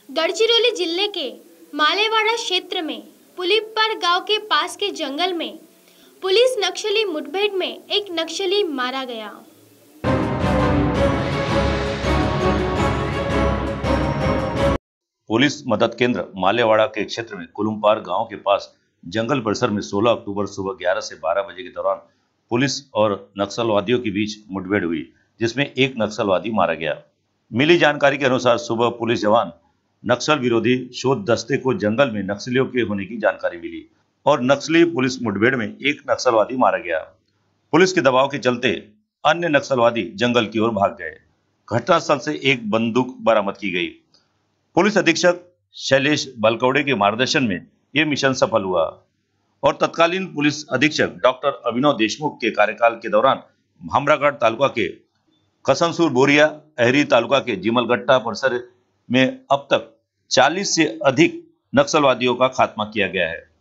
गढ़चिरौली जिले के मालेवाड़ा क्षेत्र में पुलिपर गांव के पास के जंगल में पुलिस नक्सली मुठभेड़ में एक नक्सली मारा गया। पुलिस मदद केंद्र मालेवाड़ा के क्षेत्र में कुलुमपार गांव के पास जंगल परिसर में 16 अक्टूबर सुबह 11 से 12 बजे के दौरान पुलिस और नक्सलवादियों के बीच मुठभेड़ हुई, जिसमें एक नक्सलवादी मारा गया। मिली जानकारी के अनुसार सुबह पुलिस जवान नक्सल विरोधी शोध दस्ते को जंगल में नक्सलियों के होने की जानकारी मिली और नक्सली पुलिस मुठभेड़ में एक नक्सलवादी मारा गया। पुलिस के दबाव के चलते अन्य नक्सलवादी जंगल की ओर भाग गए। घटनास्थल से एक बंदूक बरामद की गई। पुलिस अधीक्षक शैलेश बलकौड़े के मार्गदर्शन में यह मिशन सफल हुआ और तत्कालीन पुलिस अधीक्षक डॉक्टर अभिनव देशमुख के कार्यकाल के दौरान भामरागढ़ तालुका के कसनसुर बोरिया, अहरी तालुका के जिमलगट्टा परिसर में अब तक 40 से अधिक नक्सलवादियों का खात्मा किया गया है।